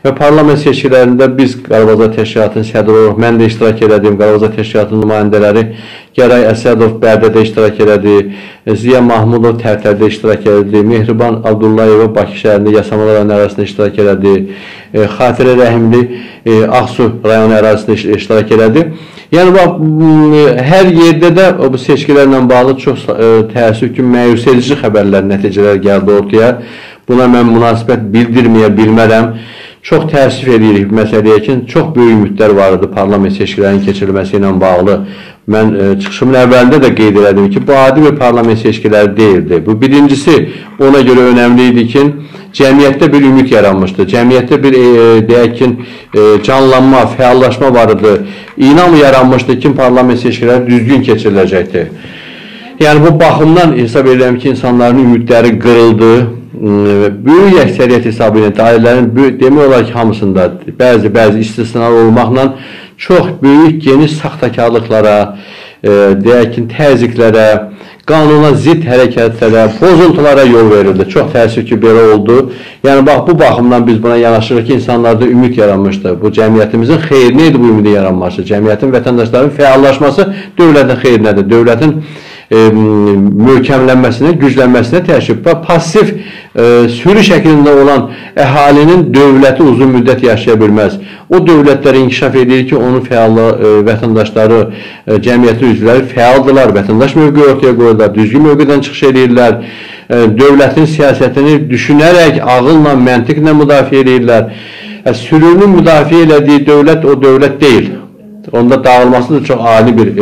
və parlament seçkilərində biz Qarabağ Azad Təşkilatının sədri olaraq mən də iştirak elədim, Qarabağ Azad Təşkilatının nümayəndələri Gəray Əsədov Bərdədə iştirak elədi, Ziya Mahmudov Tərtərdə iştirak elədi, Mehriban Abdullayeva Bakı şəhərində Yasamalar rayonu ərazisində iştirak elədi, Xatirə Rəhimli Ağsu rayonu ərazisində iştirak elədi. Yəni, hər yerdə də bu seçkilərlə bağlı çox təəssüf ki, məyus edici xəbərlər, nəticələr gəldi ortaya. Buna mən münasibət bildirməyə bilmərəm. Çox təəssüf edirik məsələyə ki, çox böyük ümidlər var idi parlament seçkilərinin keçirilməsi ilə bağlı. Mən çıxışımın əvvəlində də qeyd elədim ki, bu adi bir parlament seçkiləri deyildi. Bu birincisi ona görə önəmli idi ki, cəmiyyətdə bir ümid yaranmışdı. Cəmiyyətdə bir deyək ki, canlanma, fəallaşma var idi. İnam yaranmışdı ki, parlament seçkiləri düzgün keçiriləcəkdir. Yəni, bu baxımdan hesab edirəm ki, insanların ümidləri qırıldı. Böyük əksəriyyət hesabı ilə dairələrin demək olar ki, hamısında bəzi istisnalar olmaqla çox böyük, geniş saxtakarlıqlara, deyək ki, təzyiqlərə, qanuna zidd hərəkətlərə, pozuntulara yol verildi. Çox təəssüf ki, belə oldu. Yəni, bax, bu baxımdan biz buna yanaşırıq ki, insanlarda ümid yaranmışdı. Bu, cəmiyyətimizin xeyrinə idi bu ümidin yaranması. Cəmiyyətin, vətəndaşların fəallaşması dövlətin xeyrinədir. Dövlətin möhkəmlənməsinə, güclənməsinə təşrif və pasiv sürü şəklində olan əhalinin dövləti uzun müddət yaşaya bilməz. O dövlətlər inkişaf edir ki, onun vətəndaşları, cəmiyyətin üzvləri fəaldırlar, vətəndaş mövqeyi ortaya qoyurlar, düzgün mövqedən çıxış edirlər, dövlətin siyasətini düşünərək, ağılla, məntiqlə müdafiə edirlər. Sürünün müdafiə elədiyi dövlət o dövlət deyil. Onda dağılması da çox ali bir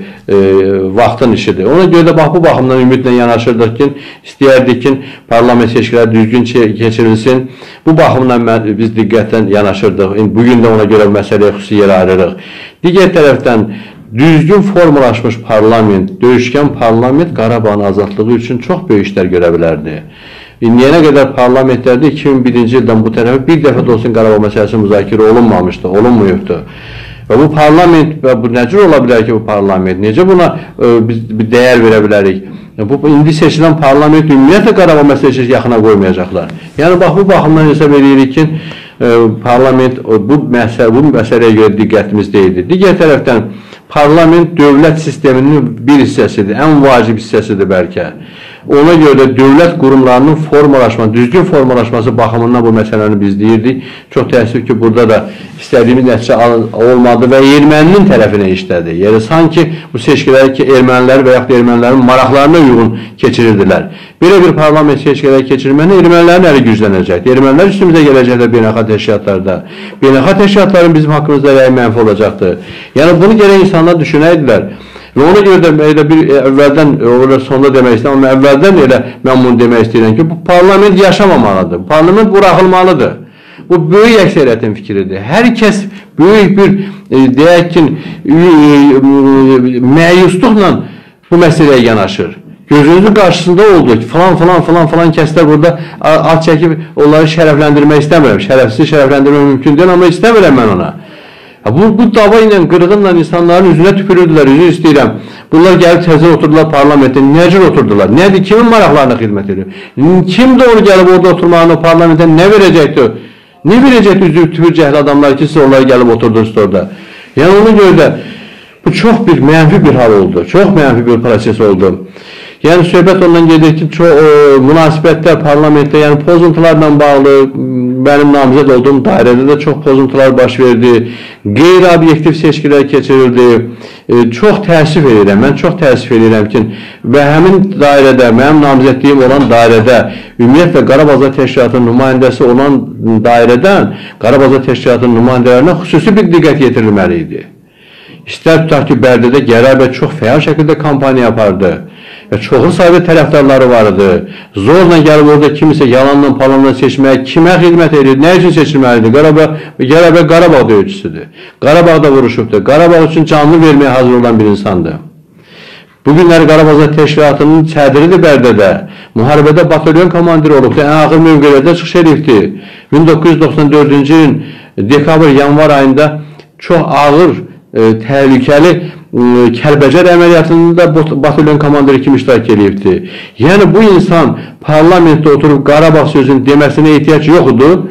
vaxtın işidir. Ona görə də bu baxımdan ümidlə yanaşırdıq ki, istəyərdik ki, parlament seçkiləri düzgün keçirilsin. Bu baxımdan biz diqqətlə yanaşırdıq. Bugün də ona görə məsələyə xüsusi yer ayırırıq. Digər tərəfdən, düzgün formalaşmış parlament, döyüşkən parlament Qarabağın azadlığı üçün çox böyük işlər görə bilərdi. İndiyənə qədər parlamentlərdə 2001-ci ildən bu tərəfə bir dəfə də olsun Qarabağ məsələsi müzakirə olunmamışdı, olunmuyubdu. Və bu parlament, bu necə ola bilər ki, bu parlament, necə buna biz dəyər verə bilərik? İndi seçilən parlament ümumiyyətlə Qarabağ məsələsi yaxına qoymayacaqlar. Yəni, bu baxımdan hesab edirik ki, parlament bu məsələyə görə diqqətimizdə idi. Digər tərəfdən, parlament dövlət sisteminin bir hissəsidir, ən vacib hissəsidir bəlkə. Ona görə də dövlət qurumlarının formalaşması, düzgün formalaşması baxımından bu məsələni biz deyirdik. Çox təəssüf ki, burada da istədiyimiz nəticə olmadı və erməninin tərəfinə işlədi. Yəni, sanki bu seçkiləri ki, ermənilər və yaxud ermənilərin maraqlarına uyğun keçirirdilər. Belə bir parlament seçkiləri keçirməni ermənilərin əli güclənəcəkdir. Ermənilər üstümüzə gələcəkdir beynəlxalq təşkilatlarda. Beynəlxalq təşkilatların bizim haqqımızda rəyi mənfi olacaqdır. Yəni, bunu gərək insanlar düşünəydilər. Və ona görə də elə bir əvvəldən, sonda demək istəyirəm, amma əvvəldən elə mən bunu demək istəyirəm ki, bu parlament yaşamamalıdır, parlament buraxılmalıdır. Bu böyük əksəriyyətin fikridir. Hər kəs böyük bir, deyək ki, məyusluqla bu məsələyə yanaşır. Gözünüzün qarşısında oldu ki, falan kəslər burada ad çəkib onları şərəfləndirmək istəmirəm. Şərəfsiz şərəfləndirmək mümkün deyil, amma istəmirəm mən ona. Bu dava ilə, qırğınla insanların üzünə tüpürürdülər, üzü istəyirəm. Bunlar gəlib təzə oturdular parlamentə, necə oturdular? Nədir, kimin maraqlarına xidmət edir? Kim də onu gəlib orada oturmağını parlamentə nə verəcəkdir? Nə verəcəkdir üzü tüpür cəhli adamlar ki, siz onları gəlib oturdunuz orada? Yəni, ona görə də bu çox bir mənfi bir hal oldu, çox mənfi bir proses oldu. Yəni, söhbət ondan gedir ki, münasibətlər parlamentdə, yəni pozuntularla bağlı, mənim namizəd olduğum dairədə də çox pozuntular baş verdi, qeyri-obyektiv seçkilər keçirildi. Çox təəssüf edirəm, mən çox təəssüf edirəm ki, və həmin dairədə, mənim namizədliyim olan dairədə, ümumiyyətlə Qarabağ Azad Təşkilatının nümayəndəsi olan dairədən Qarabağ Azad Təşkilatının nümayəndələrinə xüsusi bir diqqət yetirilməli idi. İstər tutaq ki, Bərdədə Gəray bəy çox fəal şəkildə kampaniya yapardı və çoxlu sayıda tərəfdarları vardı. Zorla gəlib orada kimisə yalanla, palanla seçməyə, kimə xidmət edir, nə üçün seçilməlidir? Gəray bəy Qarabağ döyücüsüdür. Qarabağda vuruşubdur. Qarabağ üçün canlı verməyə hazır olan bir insandır. Bugünləri Qarabağ Azad Təşkilatının sədridir Bərdədə. Müharibədə batalyon komandiri olubdur. Ən ağır mövqelərdə çıxış edibdir. 1994-cü ilin dekabr, yanvar ayında çox ağır, təhlükəli Kəlbəcər əməliyyatında batalyon komandiri kimi iştirak edibdir. Yəni, bu insan parlamentdə oturub Qarabağ sözünü deməsinə ehtiyac yoxdur.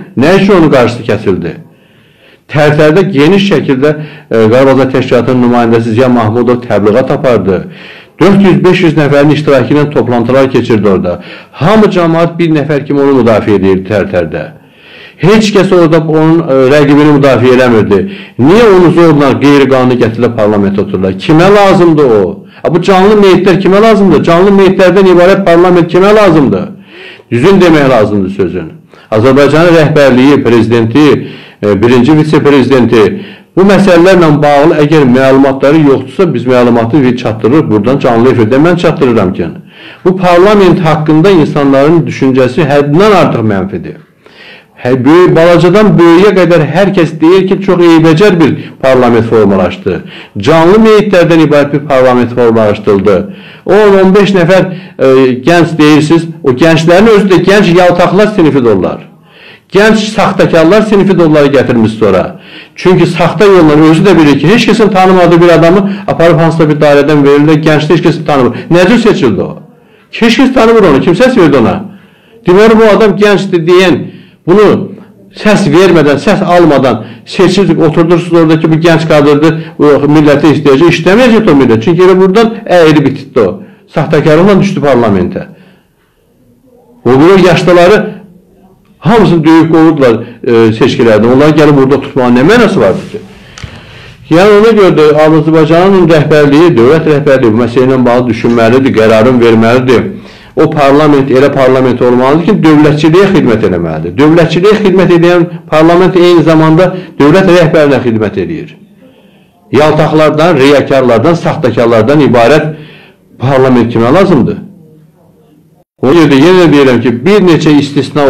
Nə üçün onun qarşısı kəsildi? Tərtərdə geniş şəkildə Qarabağ Təşkilatının nümayəndəsi Ziya Mahmudov təbliğat apardı. 400-500 nəfərin iştirakı ilə toplantılar keçirdi orada. Hamı cəmaat bir nəfər kimi onu müdafiə edirdi Tərtərdə. Heç kəs orada onun rəqibini müdafiə eləmirdi. Niyə onu zorla qeyri-qanuni gətirilər parlamentə otururlar? Kimə lazımdır o? Bu canlı meyitlər kimə lazımdır? Canlı meyitlərdən ibarət parlament kimə lazımdır? Düzün demək lazımdır sözün. Azərbaycanın rəhbərliyi, prezidenti, birinci vitse-prezidenti bu məsələlərlə bağlı əgər məlumatları yoxdursa biz məlumatı çatdırırıq. Buradan canlı efirdə mən çatdırıram ki. Bu parlament haqqında insanların düşüncəsi həddindən artıq mənfidir. Balacadan böyüyə qədər hər kəs deyir ki, çox eybəcər bir parlament formalaşdı. Canlı meyitlərdən ibarət bir parlament formalaşdırıldı. 10-15 nəfər gənc deyirsiniz, o gənclərin özü də gənc yaltaqlar sinifidirlər. Gənc saxtakarlar sinifidirləri gətirmiş sonra. Çünki saxta yolları özü də bilir ki, heç kəsin tanımadığı bir adamı aparıb hansısa bir dairədən verirlər, gəncdə heç kəsin tanımır. Necə seçildi o? Heç kəs tanımır onu, kim səs verdi ona? Deməli, bu adam gəncdir deyən, bunu səs vermədən, səs almadan seçildik, oturdursunuz oradakı bu gənc qadırdır, millətə istəyəcək, işləməyəcək o millət. Çünki elə buradan əyri bititdi o. Saxtakarlıqla düşdü parlamentə. O bunu yaşlıları hamısını döyüb qovurdular seçkilərdən. Onları gəlib burada tutmağın nə mənası vardır ki? Yəni ona görə də Azərbaycanın rəhbərliyi, dövlət rəhbərliyi bu məsələ ilə bağlı düşünməlidir, qərarın verməlidir. O parlament elə parlament olmalıdır ki, dövlətçiliyə xidmət eləməlidir. Dövlətçiliyə xidmət edən parlament eyni zamanda dövlət rəhbərinə xidmət edir. Yaltaqlardan, riyakarlardan, saxtakarlardan ibarət parlament kimə lazımdır? O yerdə yenə deyirəm ki, bir neçə istisna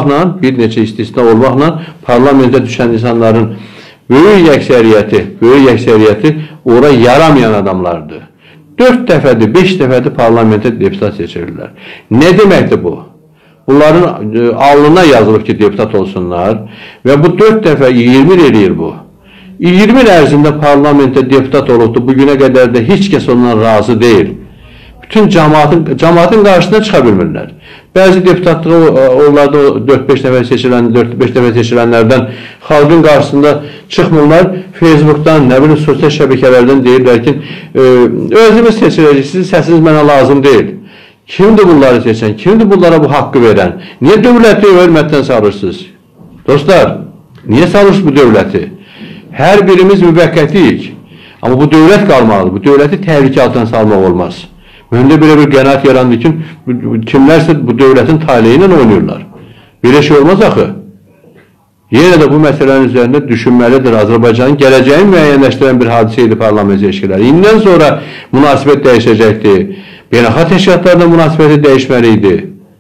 olmaqla parlamentə düşən insanların böyük əksəriyyəti ora yaramayan adamlardır. 4 dəfədir, 5 dəfədir parlamentə deputat seçirirlər. Nə deməkdir bu? Bunların alnına yazılıb ki, deputat olsunlar və bu 4 dəfə 20 il eləyir bu. 20 il ərzində parlamentə deputat olubdur, bugünə qədər də heç kəs ondan razı deyil. Bütün cəmaatın qarşısına çıxa bilmirlər. Bəzi deputatlığı onlarda 4-5 dəfə seçilənlərdən xalqın qarşısında çıxmırlar. Facebookdan, nə bilim, sosial şəbəkələrdən deyirlər ki, özümüz seçiləcək, sizin səsiniz mənə lazım deyil. Kimdir bunları seçən? Kimdir bunlara bu haqqı verən? Niyə dövləti hörmətdən salırsınız? Dostlar, niyə salırsınız bu dövləti? Hər birimiz müvəqqətiyik. Amma bu dövlət qalmalıdır. Bu dövləti təhlükə altına salmaq olmaz. Məndə belə bir qənaət yarandı ki, kimlərsə bu dövlətin taleyi ilə oynayırlar. Belə şey olmaz axı. Yenə də bu məsələnin üzərində düşünməlidir. Azərbaycanın gələcəyini müəyyənləşdirən bir hadisə idi parlament seçkiləri. İndən sonra münasibət dəyişəcəkdir. Beynəlxalq təşkilatlarla münasibəti dəyişməli idi.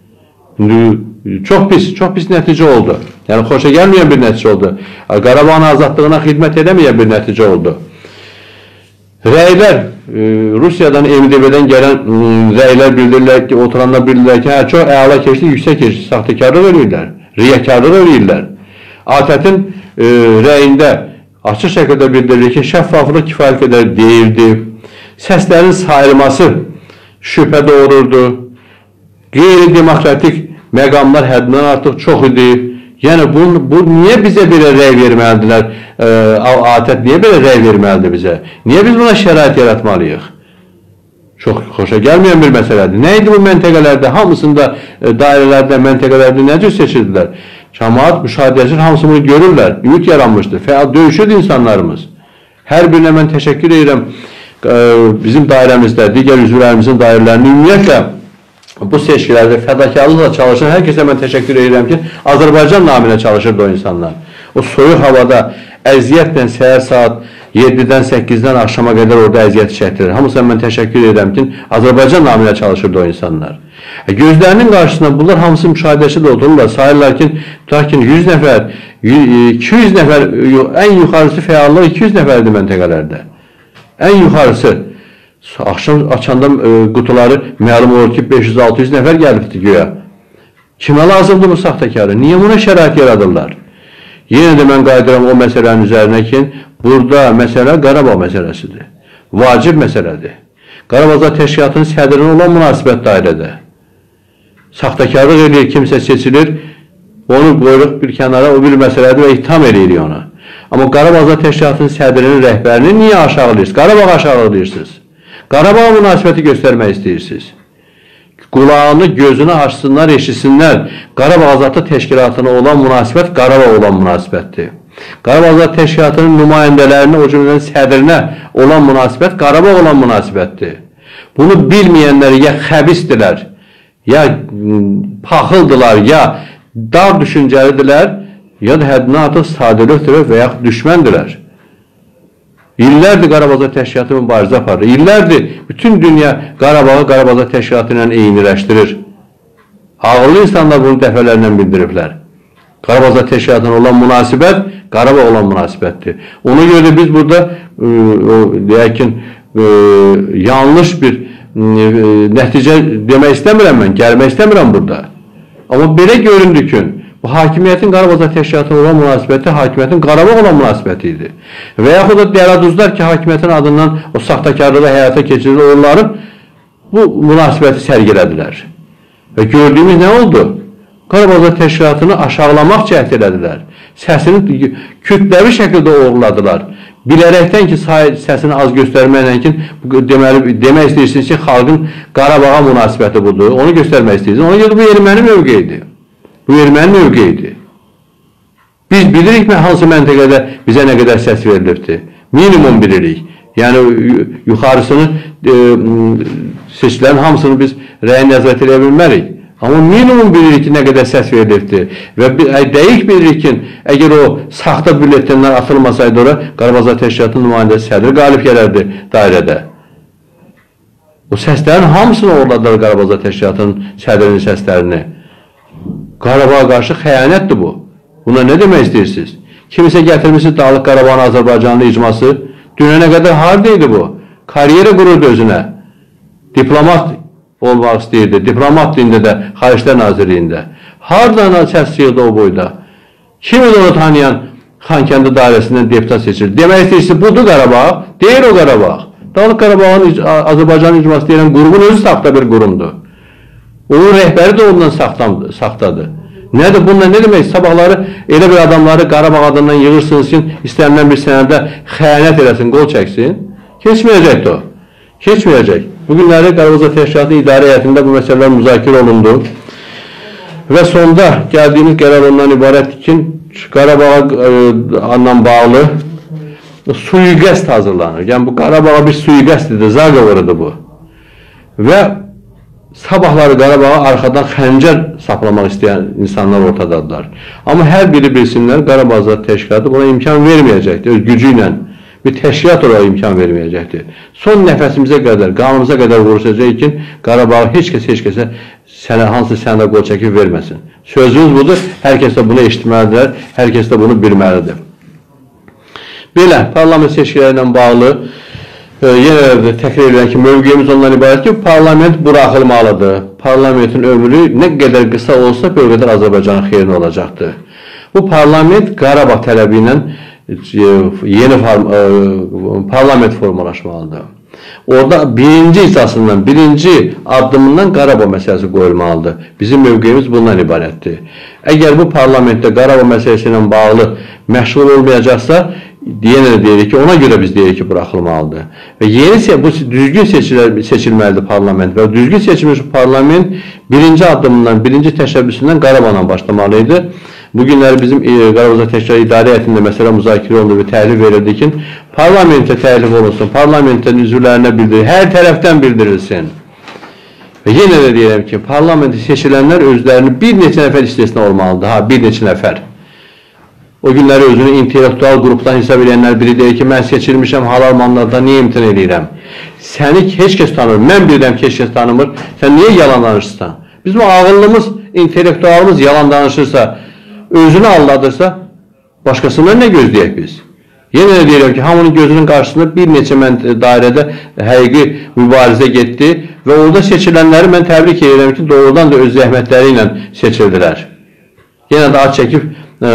Çox pis nəticə oldu. Yəni, xoşa gəlməyən bir nəticə oldu. Qarabağın azadlığına xidmət edəməyən bir nəticə oldu. Rəylər, Rusiyadan, MDB-dən gələn rəylər bildirirlər ki, oturanlar bildirirlər ki, çox əla keçdi, yüksək keçdi, saxtakarlıq eləyirlər, riyakarlıq eləyirlər. ATƏT-in rəyində açıq şəkildə bildirilir ki, şəffaflıq kifayət qədər deyildi, səslərin sayılması şübhə doğururdu, qeyri-demokratik məqamlar həddindən artıq çox idi. Yəni, bu niyə bizə belə rəy verməlidirlər? ATƏT niyə belə rəy verməlidir bizə? Niyə biz buna şərait yaratmalıyıq? Çox xoşa gəlməyən bir məsələdir. Nə idi bu məntəqələrdə? Hamısında dairələrdə, məntəqələrdə nə cür seçirdilər? Cəmaat, müşahidəçilər hamısı bunu görürlər. Ümid yaranmışdır. Fəal döyüşürdü insanlarımız. Hər birinə mən təşəkkür edirəm. Bizim dairəmizdə, digər üzvlərimizin dairələrini ümumiyyətlə bu seçkilərdə fədakarlıqla çalışan hər kəsə mən təşəkkür edirəm ki, Azərbaycan naminə çalışırdı o insanlar. O soyuq havada əziyyətlə səhər saat 7-dən 8-dən axşama qədər orada əziyyət çəkdirir. Hamısına mən təşəkkür edirəm ki, Azərbaycan naminə çalışırdı o insanlar. Gözlərinin qarşısında bunlar hamısı müşahidəçi də otururlar. Sayırlar ki, 100 nəfər, 200 nəfər, ən yuxarısı fəallıq 200 nəfərdir məntəqələrdə. Ən yuxarısı. Axşam açanda qutuları məlum olur ki, 500-600 nəfər gəlibdir göyə. Kimə lazımdır bu saxtakarı? Niyə buna şərait yaradırlar? Yenə də mən qaydıram o məsələnin üzərinə ki, burada məsələ Qarabağ məsələsidir. Vacib məsələdir. Qarabağ Təşkilatının sədrinin olan münasibət dairədə. Saxtakarlıq edir, kimsə seçilir, Onu qoyuruq bir kənara, o bir məsələdir və itham edirik onu. Amma Qarabağ Azad Təşkilatının sədrinin rəhbərini niyə aşağılayırsınız? Qarabağ aşağılayırsınız. Qarabağ münasibəti göstərmək istəyirsiniz. Qulağını, gözünü açsınlar, eşitsinlər. Qarabağ Azadlıq Təşkilatına olan münasibət Qarabağ olan münasibətdir. Qarabağ Azad Təşkilatının nümayəndələrinə, o cümlədən sədrinə olan münasibət Qarabağ olan münasibətdir. Bunu bilməyənlər ya xəbisdirlər, ya paxıldılar, ya dar düşüncəlidirlər, ya da həddindən artıq sadəlövdürlər və yaxud düşməndirlər. İllərdir Qarabağ Azad Təşkilatı mübarizə aparır. İllərdir bütün dünya Qarabağı Qarabağ Azad Təşkilatı ilə eyniləşdirir. Ağıllı insanlar bunu dəfələrlə bildiriblər. Qarabağ Azad Təşkilatına olan münasibət Qarabağ olan münasibətdir. Ona görə də biz burada deyək ki, yanlış bir nəticə demək istəmirəm mən, gəlmək istəmirəm burada. Amma belə göründü ki, bu hakimiyyətin Qarabağ Azad Təşkilatına olan münasibəti hakimiyyətin Qarabağ olan münasibəti idi. Və yaxud da dələduzlar ki, hakimiyyətin adından o saxtakarlığı həyata keçirir, onların bu münasibəti sərgilədilər. Və gördüyümüz nə oldu? Qarabağ Azad Təşkilatını aşağılamaq cəhd elədilər. Səsini kütləvi şəkildə oğurladılar. Bilərəkdən ki, səsini az göstərməklə ki, demək istəyirsiniz ki, xalqın Qarabağa münasibəti budur, onu göstərmək istəyirsiniz. Ona görə bu erməni mövqeyidir. Bu erməni mövqeyidir. Biz bilirik mi hansı məntəqədə bizə nə qədər səs verilibdir? Minimum bilirik. Yəni, yuxarısını, seçilərin hamısını biz rəyə nəzarət edə bilmərik. Amma minimum bilirik ki, nə qədər səs verilibdir. Və dəqiq bilirik ki, əgər o saxta bülletenlər atılmasaydı ora, Qarabağ Azad Təşkilatının nümayəndəsi sədri qalib gələrdi dairədə. O səslərin hamısını oğurladılar Qarabağ Azad Təşkilatının sədrinin səslərini. Qarabağa qarşı xəyanətdir bu. Buna nə demək istəyirsiniz? Kimisə gətirmişsiniz Dağlıq Qarabağın Azərbaycanlı icması. Dünənə qədər haradaydı bu? Karyera qururdu özünə. Diplomat olmaq istəyirdi. Diplomat dində də, Xariclər Nazirliyində. Haradan səs yığdı o boyda? Kim onu tanıyan Xankəndi dairəsindən deputat seçildi? Demək istəyirsiniz, budur Qarabağ. Deyir o Qarabağ. Dağlıq Qarabağın Azərbaycan icması deyilən qurumun özü saxta bir qurumdur. Onun rəhbəri də ondan saxtadır. Nədir? Bununla nə demək? Sabahları elə bir adamları Qarabağ adından yığırsınız ki, istənilən bir sənədə xəyanət eləsin, qol çəksin. Keçməyəcəkdir o. Keçməyəcək. Bugünləri Qarabağ Azad Təşkilatı idarə heyətində bu məsələlər müzakirə olundu. Və sonda gəldiyimiz qərar ondan ibarətdir ki, Qarabağla bağlı sui-qəsd hazırlanır. Yəni bu Qarabağa bir sui-qəsdidir, zaqovurıdır bu. Və sabahları Qarabağa arxadan xəncər saplamaq istəyən insanlar ortadadılar. Amma hər biri bilsinlər, Qarabağ Azad Təşkilatı buna imkan verməyəcəkdir, öz gücü ilə. Bir təşkilat olaraq imkan verməyəcəkdir. Son nəfəsimizə qədər, qanımıza qədər vuruşacaq ki, Qarabağı heç kəsə hansı sənədə qol çəkib verməsin. Sözümüz budur, hər kəs də bunu eşitməlidirlər, hər kəs də bunu bilməlidir. Belə, parlament seçkiləri ilə bağlı yenə də təkrar edirəm ki, mövqeyimiz ondan ibarət ki, parlament buraxılmalıdır. Parlamentin ömrü nə qədər qısa olsa, bir qədər Azərbaycanın xeyrinə olacaqdır. Bu parlament Qarabağ tələbi ilə yeni parlament formalaşmalıdır. Orada birinci hissasından, birinci addımından Qarabağ məsələsi qoyulmalıdır. Bizim mövqeyimiz bundan ibarətdir. Əgər bu parlamentdə Qarabağ məsələsi ilə bağlı məşğul olmayacaqsa, yenə də deyirik ki, ona görə biz deyirik ki, buraxılmalıdır. Və bu düzgün seçilməlidir parlament və düzgün seçilmiş parlament birinci addımından, birinci təşəbbüsündən Qarabağla başlamalıydı. Bugünləri bizim Qarabağ Azad Təşkilatı idarə heyətində məsələ müzakirə olundu və təklif verildi ki, parlamentə təklif olunsun, parlamentin üzvlərinə bildirir, hər tərəfdən bildirilsin. Və yenə də deyirəm ki, parlamenti seçilənlər özlərini bir neçə nəfər istisna olmalıdır, bir neçə nəfər. O günləri özünü intellektual qrupdan hesab edənlər biri deyir ki, mən seçilmişəm, halal mandatdan niyə imtina edirəm? Səni heç kəs tanımır, mən bilirəm ki, heç kəs tanımır, sən niyə yalan danışırsan? Bizim ağıllımız, intellektualımız yalan danışırsa, özünü aldadırsa, başqasından nə gözləyək biz? Yenə də deyirəm ki, hamının gözünün qarşısında bir neçə dairədə həqiqi mübarizə getdi və orada seçilənləri mən təbrik edirəm ki, doğrudan da öz zəhmətləri ilə seçildilər. Yenə də ad çəkib,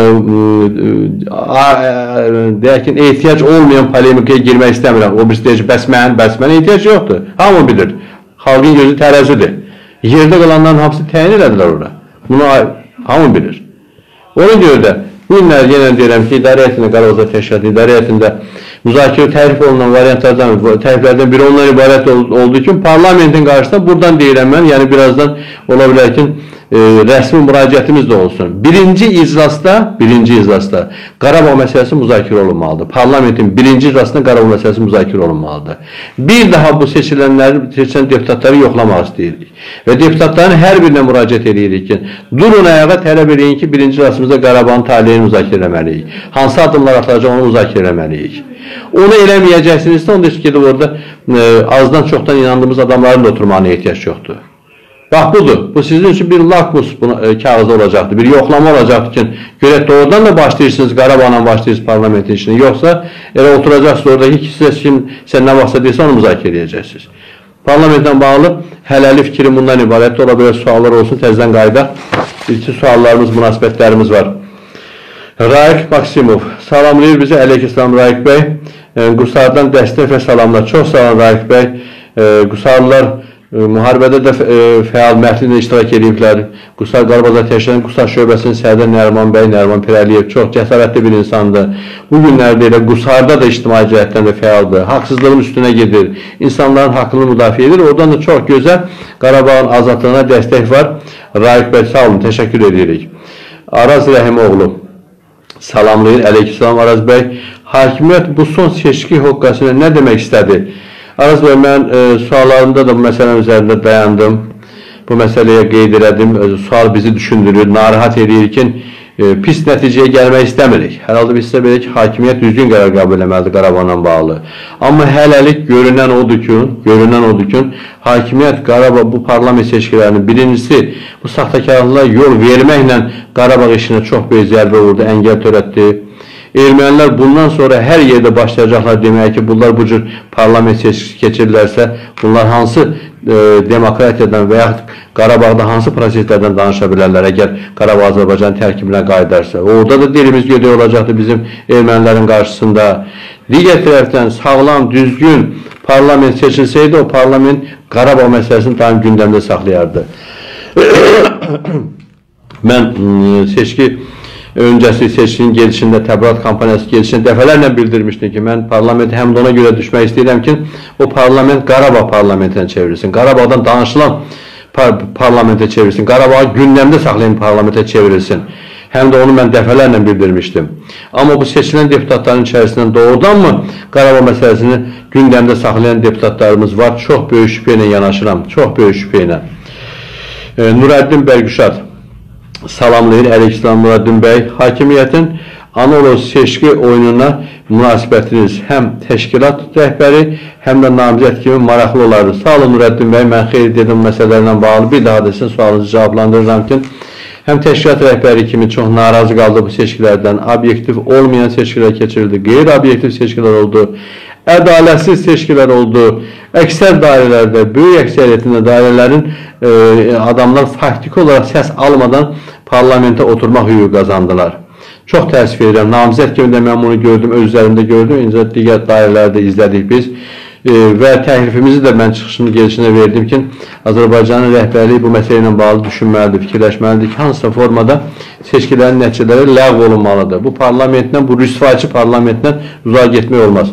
deyək ki, ehtiyac olmayan polemikaya girmək istəmirəm. O birisi deyir ki, bəs mən ehtiyac yoxdur. Hamı bilir. Xalqın gözü tərəzidir. Yerdə qalanların hamısı təyin elədilər orada. Bunu hamı bilir. Ona görə də bu günlər yenə deyirəm ki, idarə heyətində, Qarabağ Təşkilatı idarə heyətində müzakirə tərif olunan variantlardan, təriflərdən biri ondan ibarət olduğu üçün parlamentin qarşısında buradan deyirəm mən, yəni birazdan ola bilər ki, rəsmi müraciətimiz də olsun. Birinci iclasda Qarabağ məsələsi müzakirə olunmalıdır. Parlamentin birinci iclasında Qarabağ məsələsi müzakirə olunmalıdır. Bir daha bu seçilən deputatları yoxlamaq istəyirik. Və deputatların hər birinə müraciət edirik ki, durun ayağa, tələb edin ki, birinci iclasımızda Qarabağın taleyini müzakirə eləməliyik. Hansı adımlar atılacaq, onu müzakirə eləməliyik. Onu eləməyəcəksinizsə, onda heç gedib orada azdan çoxdan inandığımız adamların da oturmağına ehtiyac yoxdur. Bax budur, bu sizin üçün bir lakmus kağızı olacaqdır, bir yoxlama olacaqdır ki, görək doğrudan da başlayırsınız, Qarabağla başlayırsınız parlamentin işini, yoxsa elə oturacaqsınız oradakı ki, sən nə vaxtsa deyirsə onu müzakirə edəcəksiniz. Parlamentlə bağlı hələli fikrim bundan ibarətdir, ola bilər suallar olsun, təzədən qaydaq. İlki suallarımız, münasibətlərimiz var. Raik Maksimov, salamlayır bizi, əleyhissalam Raik bəy. Qusardan dəstək və salamlar. Çox sağ olun Raik bəy. Qusarlılar müharibədə də fəal məhdudlə iştirak ediblər. Qusar Qarabağ Təşkilatının Qusar şöbəsinin sədri Nəriman bəy, Nəriman Pirəliyev çox cəsarətli bir insandır. Bu günlərdə elə Qusarda da ictimai cəhətdən də fəaldır. Haqsızlığın üstünə gedir. İnsanların haqqını müdafiə edir. Oradan da çox gözəl Qarabağın azadlığına dəstək var. Raik bəy, sağ olun, təşəkkür edirik. Araz Rəhimoğlu salamlayır, əleyhissalam Araz bəy. Hakimiyyət bu son seçki hoqqasına nə demək istədi? Araz bəy, mən suallarımda da bu məsələnin üzərində dayandım. Bu məsələyə qeyd elədim. Sual bizi düşündürür, narahat edir ki, pis nəticəyə gəlmək istəmirik. Hər halda biz sizə belə ki, hakimiyyət düzgün qərar qəbul etməlidir Qarabağla bağlı. Amma hələlik görünən odur ki, hakimiyyət Qarabağ bu parlament seçkilərinin birincisi bu saxtakarlığa yol verməklə Qarabağ işinə çox böyük zərbə vurdu, əngəl törətdi. Ermənilər bundan sonra hər yerdə başlayacaqlar demək ki, bunlar bu cür parlament seçkisi keçirirlərsə, bunlar hansı demokratiyadan və yaxud Qarabağda hansı proseslərdən danışa bilərlər, əgər Qarabağ Azərbaycan tərkibinə qayıdarsa. Orada da dilimiz gödək olacaqdır bizim ermənilərin qarşısında. Digər tərəfdən sağlam, düzgün parlament seçilsəydi, o parlament Qarabağ məsələsini daim gündəmdə saxlayardı. Mən öncəsi seçkinin gelişində, təbliğat kampaniyası gelişində dəfələrlə bildirmişdim ki, mən parlamenti həm də ona görə düşmək istəyirəm ki, o parlament Qarabağ parlamentinə çevrilsin, Qarabağdan danışılan parlamentə çevrilsin, Qarabağı gündəmdə saxlayan parlamentə çevrilsin. Həm də onu mən dəfələrlə bildirmişdim. Amma bu seçilən deputatların içərisindən doğrudanmı Qarabağ məsələsini gündəmdə saxlayan deputatlarımız var? Çox böyük şübhə ilə yanaşıram, çox böyük şübhə ilə. Nurəddin Bərgüşad salamlayır, əleyhissalam Nurəddin bəy. Hakimiyyətin Anadolu seçki oyununa münasibətiniz həm təşkilat rəhbəri, həm də namizəd kimi maraqlı olardı. Sağ olun Nurəddin bəy, mən xeyir dedim məsələlərlə bağlı. Bir daha da sizin sualınızı cavablandırıram ki, həm təşkilat rəhbəri kimi çox narazı qaldı bu seçkilərdən. Obyektiv olmayan seçkilər keçirildi, qeyri-obyektiv seçkilər oldu, ədalətsiz seçkilər oldu. Əksər dairələrdə, böyük əksəriyyətində dairələrin adamlar faktiki olaraq səs almadan parlamentə oturmaq hüququ qazandılar. Çox təəssüf edirəm. Namizəd kimi də mən bunu gördüm, öz üzərində gördüm. İncə digər dairələrdə izlədik biz. Və təklifimizi də mən çıxışını gelişinə verdim ki, Azərbaycanın rəhbərliyi bu məsələ ilə bağlı düşünməlidir, fikirləşməlidir ki, hansısa formada seçkilərin nəticələri ləğv olunmalıdır. Bu parlamentdən, bu rüsvayçı parlamentdən uzağa getmək olmaz.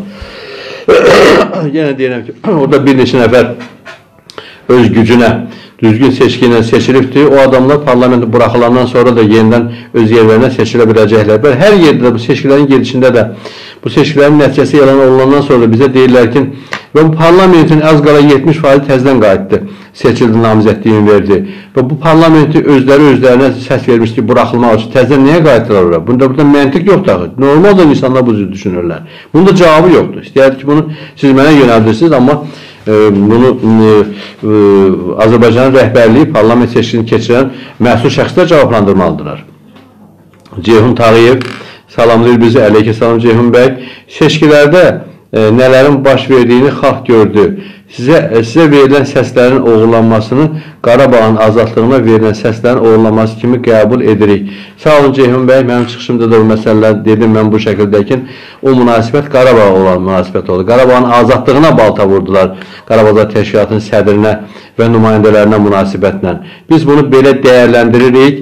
Yenə deyirəm ki, orada bir neçə nəfər öz gücünə, düzgün seçki ilə seçilibdir. O adamlar parlamenti buraxılandan sonra da yenidən öz yerlərinə seçilə biləcəklər. Hər yerdə də bu seçkilərin gelişində də, bu seçkilərin nəticəsi elan olunandan sonra bizə deyirlər ki, və bu parlamentin az qala 70% təzdən qayıtdı, seçildi, namizədliyini verdi. Və bu parlamenti özlərinə səs vermiş ki, buraxılmaq üçün təzdən niyə qayıtdılar oraya? Burada məntiq yoxdur. Normalda insanlar bu cür düşünürlər. Bunun da cavabı yoxdur. İstəyərdik ki, bunu siz mənə yönəldirsiniz, amma bunu Azərbaycanın rəhbərliyi parlament seçkisini keçirən məsul şəxslər cavablandırmalıdırlar. Ceyhun Tağıyev salamlayır bizi, əleyhissalam Ceyhun bəy. Seçkilərdə nələrin baş verdiyini xalq gördü. Sizə verilən səslərin oğurlanmasını Qarabağın azadlığına verilən səslərin oğurlanması kimi qəbul edirik. Sağ olun Ceyhun bəy, mənim çıxışımda da bu məsələlər dedim mən bu şəkildəkin. O münasibət Qarabağa olan münasibət oldu. Qarabağın azadlığına balta vurdular. Qarabağ Təşkilatının sədrinə və nümayəndələrinə münasibətlə. Biz bunu belə dəyərləndiririk.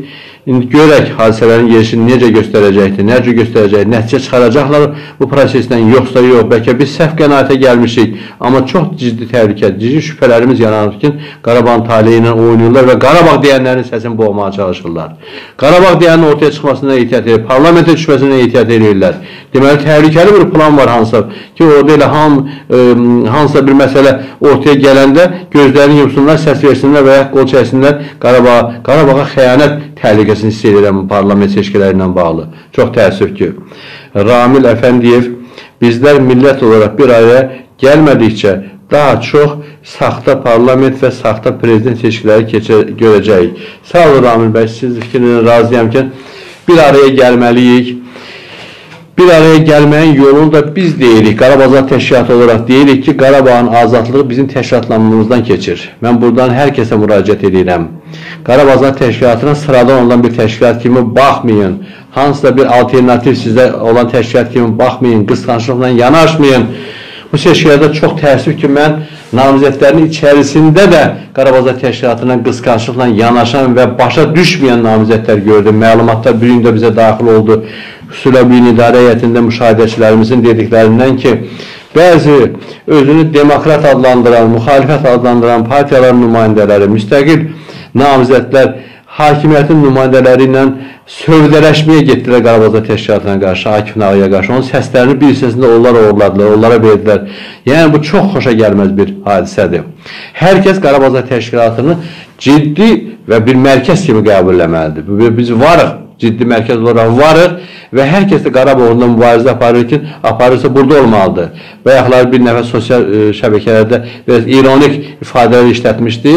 İndi görək hadisələrin gelişini necə göstərəcəkdir, necə göstərəcək, nəticə çıxaracaqlar bu prosesdən, yoxsa yox. Bəlkə biz səhv qənaətə gəlmişik, amma çox ciddi təhlükə, ciddi şübhələrimiz yaranır ki, Qarabağın taleyi ilə oynayırlar və Qarabağ deyənlərin səsini boğmağa çalışırlar. Qarabağ deyənin ortaya çıxmasına ehtiyat edir, parlamentə düşməsinə ehtiyat edirlər. Deməli, təhlükəli bir plan var hansısa ki, orada elə hansısa bir məsələ ortaya gələndə gözlərini yumsunlar, səs versinlər və ya qol çəksinlər Qarabağa xəyanət təhlükəsini hiss edirəm parlament seçkiləri ilə bağlı. Çox təəssüf ki, Ramil Əfəndiyev, bizlər millət olaraq bir araya gəlmədikcə daha çox saxta parlament və saxta prezident seçkiləri görəcəyik. Sağ olun Ramil bəy, siz fikrinizlə razıyam ki, bir araya gəlməliyik. Bir araya gəlməyin yolunu da biz deyirik, Qarabağ Azad Təşkilatı olaraq deyirik ki, Qarabağın azadlığı bizim təşkilatlanmamızdan keçir. Mən buradan hər kəsə müraciət edirəm. Qarabağ Azad Təşkilatına sıradan olan bir təşkilat kimi baxmayın. Hansısa bir alternativ sizdə olan təşkilat kimi baxmayın, qısqanclıqla yanaşmayın. Bu seçkilərdə çox təəssüf ki, mən namizədlərin içərisində də Qarabağ Azad Təşkilatına qısqanclıqla yanaşan və başa düşməyən namizədlər gördüm. Məlumatlar bir gün də bizə daxil oldu. Xüsusilə İdarə Heyətində müşahidəçilərimizin dediklərindən ki, bəzi özünü demokrat adlandıran, müxalifət adlandıran partiyaların nümayəndələri, müstəqil namizədlər hakimiyyətin nümayəndələri ilə sövdələşməyə getdilər Qarabağ Azad Təşkilatına qarşı, Akif Nağıya qarşı. Onun səslərini bir hissəsində onlar oğurladılar, onlara verdilər. Yəni, bu çox xoşa gəlməz bir hadisədir. Hər kəs Qarabağ Azad Təşkilatını ciddi və bir mərkəz kimi qəbul etməlidir. Biz varıq, ciddi mərkəz olaraq varıq və hər kəs də Qarabağ uğrunda mübarizə aparırsa burada olmalıdır. Bayaqlar bir nəfər sosial şəbəkələrdə biraz ironik ifadələr işlətmişdi.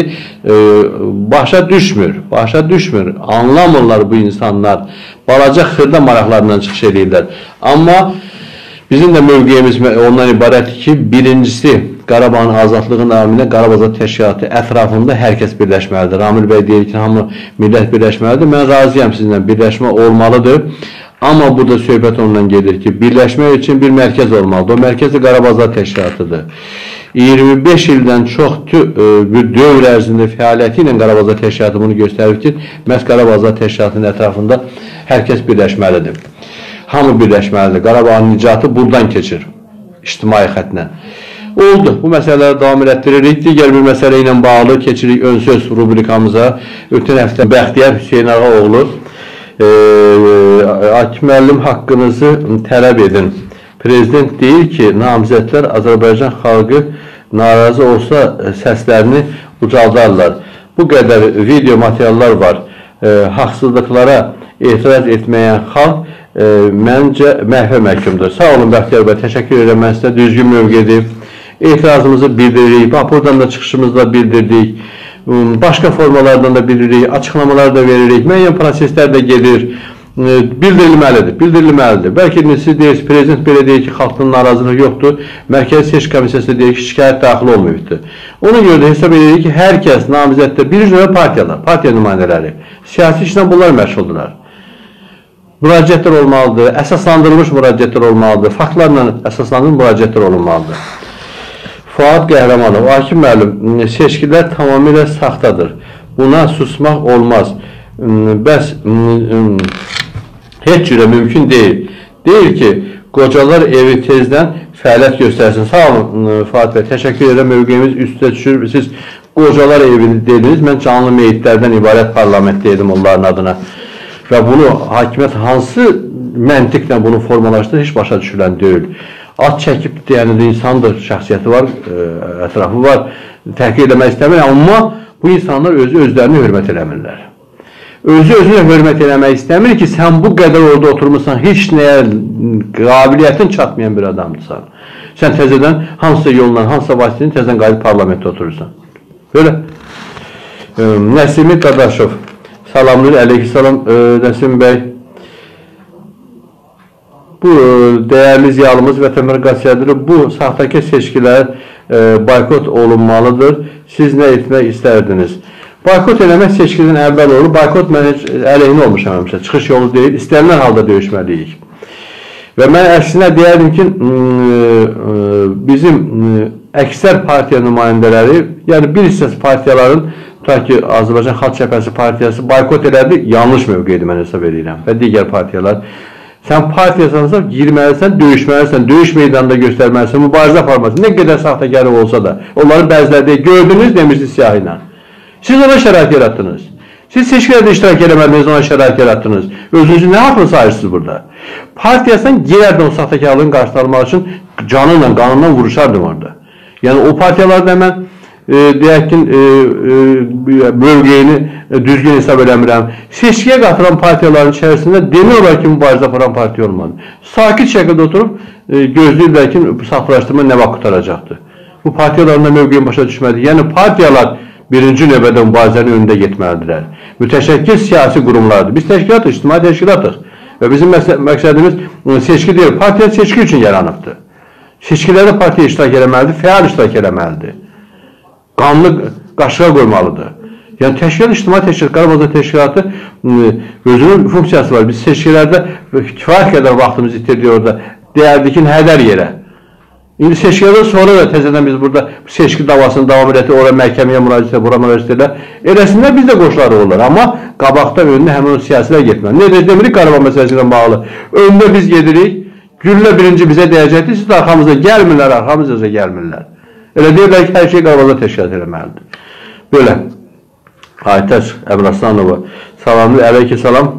Başa düşmür, anlamırlar bu insanlar. Balaca xırda maraqlarından çıxış edirlər. Amma bizim də mövqeyimiz ondan ibarətdir ki, birincisi, Qarabağın azadlığı naminə Qarabağ Azad Təşkilatı ətrafında hər kəs birləşməlidir. Ramil bəy deyir ki, hamı millət birləşməlidir. Mən razıyam sizinlə, birləşmə olmalıdır. Amma burada söhbət ondan gedir ki, birləşmək üçün bir mərkəz olmalıdır. O mərkəz də Qarabağ Azad Təşkilatıdır. 25 ildən çox bir dövr ərzində fəaliyyəti ilə Qarabağ Azad Təşkilatı bunu göstərir ki, məhz Qarabağ Azad Təşkilatının ətrafında hər kəs birləşməlidir. Hamı birləşməlidir. Qarabağın nicatı buradan keçir, ictimai xətlə. Oldu. Bu məsələləri davam elətdiririk. Digər bir məsələ ilə bağlı keçirik ön söz rubrikamıza. Ötən həftə Bəxtiyar Hüseyin Ağaoğlu Akif müəllim haqqınızı tələb edin. Prezident deyir ki, namizədlər Azərbaycan xalqı narazı olsa səslərini ucaldarlar. Bu qədər video materiallar var. Haqsızlıqlara etiraz etməyən xalq məncə məhvə məhkumdur. Sağ olun Bəxtiyar bəy, təşəkkür edirəm. Mən sizə düzgün mövqedir. Etirazımızı bildiririk, buradan da çıxışımızda bildirdik, başqa formalardan da bildiririk, açıqlamalar da veririk, müəyyən proseslər də gedir, bildirilməlidir. Bəlkə siz deyirsiniz, prezident belə deyir ki, xalqın narazılığı yoxdur, Mərkəzi Seçki Komissiyası deyir ki, şikayət daxil olmayıbdır. Ona görə də hesab edirik ki, hər kəs namizəddə bir növ partiyalar, partiya nümayəndələri, siyasi işlə bunlar məşğuldurlar. Müraciətlər olmalıdır, əsaslandırılmış müraciətlər olmalıdır, faktlarla əsaslandırılmış müraciətlər olmalıdır. Fuad Qəhrəmanov, Akif müəllim, seçkilər tamamilə saxtadır. Buna susmaq olmaz. Bəs heç cürə mümkün deyil. Deyir ki, qocalar evi tezdən fəaliyyət göstərsin. Sağ olun Fuad bəy, təşəkkür edirəm, mövqeyimiz üstə düşür. Siz qocalar evini dediniz, mən canlı meyitlərdən ibarət parlament dedim onların adına. Və bunu hakimiyyət hansı məntiqlə bunu formalaşdırır, heç başa düşülən deyil. At çəkib deyəndə insandır, şəxsiyyəti var, ətrafı var, təhqir eləmək istəmir, amma bu insanlar özlərini hörmət eləmirlər. Özünə hörmət eləmək istəmir ki, sən bu qədər orada oturmuşsan, heç nəyə qabiliyyətin çatmayan bir adamdırsan. Sən təzədən hansısa yolla, hansısa vasitəni təzədən qalib parlamentdə oturursan. Böyle. Nəsimi Qadaşov, salamlayır, əleyhissalam Nəsim bəy. Bu dəyərli ziyalımız Vətənpərvər Qasiyyədir. Bu saxtakar seçkilər boykot olunmalıdır. Siz nə etmək istərdiniz? Boykot eləmək seçkidən əvvəl olur. Boykot mən heç əleyhinə olmuşam həmişə. Çıxış yolu deyil. İstənilən halda döyüşməliyik. Və mən əksinə deyərdim ki, bizim əksər partiya nümayəndələri, yəni bir hissəsi partiyaların tutaq ki, Azərbaycan Xalq Cəbhəsi partiyası boykot elədi, yanlış mövqedir mən hesab edirəm və digər partiyalar. Sən partiyasansa girməlisən, döyüşməlisən, döyüş meydanında göstərməlisən, mübarizə aparmalısın. Nə qədər saxtakarlıq olsa da, onların bəziləri deyil, gördünüz demişdi siyahı ilə. Siz ona şərait yaratdınız. Siz seçkilərdə iştirak eləmədiniz, ona şərait yaratdınız. Özünüzü nə haqlı sayırsınız burada? Partiyasan girərdən o saxtakarlığın qarşısını almaq üçün canınla, qanunla vuruşardım orada. Yəni o partiyalarda mən deyək ki, mövqeyini düzgün hesab eləmirəm. Seçkiyə qatılan partiyaların içərisində demək olar ki, mübarizə aparan partiya olmadı. Sakit şəkildə oturub gözləyirlər ki, saxtalaşdırma nə vaxt qutaracaqdır. Bu partiyaların da mövqeyin başa düşmədi. Yəni partiyalar birinci növbədə mübarizənin önündə getməlidirlər. Mütəşəkkil siyasi qurumlardır. Biz təşkilatıq, ictimai təşkilatıq. Və bizim məqsədimiz seçki deyil, partiya seçki üçün yaranıbdır. Seçkilərdə partiya iştirak eləməlidir, fəal iştirak eləməlidir. Qanunu qaşığa qoymalıdır. Yəni təşkilat, ictimai təşkilat, Qarabağ təşkilatı özünün funksiyası var. Biz seçkilərdə kifayət qədər vaxtımızı itirdik orada. Deyərdik ki, hədər yerə. İndi seçkilərdən sonra da təzədən biz burada seçki davasını davam edək, oraya məhkəməyə müraciət, bura müraciət edək. Eləsinlər biz də qoşuları olur. Amma qabaqda önündə həmin o siyasilər getməli. Nə demirik Qarabağ məsələsi ilə bağlı? Öndə biz gedirik, güllə birinci bizə deyəcəkdir, siz də arxamıza gəlmirlər, arxamıza gəlmirlər. Elə deyirlər ki, hər şey Qarabağda təşkilat eləməlidir. Böyle. Aytaç Əbraslanova, salamlı, əleyki salam.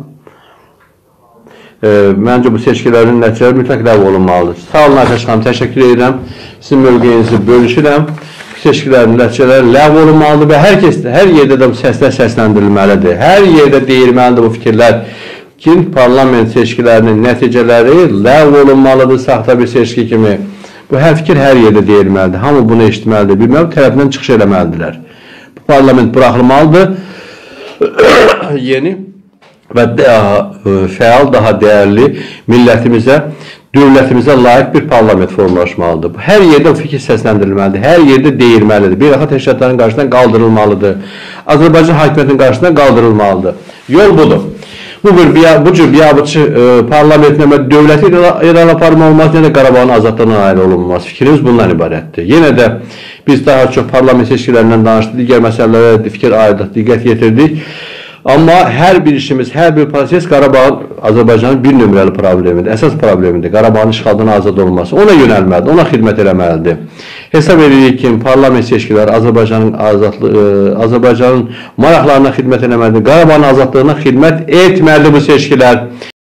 Məncə bu seçkilərin nəticələri mütləq ləğv olunmalıdır. Sağ olun Aytaç xanım, təşəkkür edirəm. Sizin mövqeyinizi bölüşürəm. Seçkilərin nəticələri ləğv olunmalıdır və hər kəsdə, hər yerdə də bu səslər səsləndirilməlidir. Hər yerdə deyilməlidir bu fikirlər ki, parlament seçkilərinin nəticələri ləğv olunmalıdır saxta bir seçki kimi. Bu hər fikir hər yerdə deyilməlidir. Hamı bunu eşitməlidir, bilməli, tərəfindən çıxış eləməlidirlər. Bu parlament buraxılmalıdır. Yeni və fəal, daha dəyərli millətimizə, dövlətimizə layiq bir parlament formalaşmalıdır. Hər yerdə o fikir səsləndirilməlidir, hər yerdə deyilməlidir. Beynəlxalq təşkilatların qarşısından qaldırılmalıdır. Azərbaycan hakimiyyətinin qarşısından qaldırılmalıdır. Yol budur. Bu cür biabırçı parlamentləmə dövləti irəli aparma olmaz, yenə də Qarabağın azadlığına nail olunmaz. Fikrimiz bundan ibarətdir. Yenə də biz daha çox parlament seçkilərindən danışdıq, digər məsələlərə fikir ayırdıq, diqqət yetirdik. Amma hər bir işimiz, hər bir proses Qarabağın, Azərbaycanın bir nömrəli problemidir, əsas problemidir. Qarabağın işğaldan azad olması. Ona yönəlməlidir, ona xidmət eləməlidir. Hesab edirik ki, parlament seçkiləri Azərbaycanın maraqlarına xidmət eləməlidir. Qarabağın azadlığına xidmət etməlidir bu seçkilər.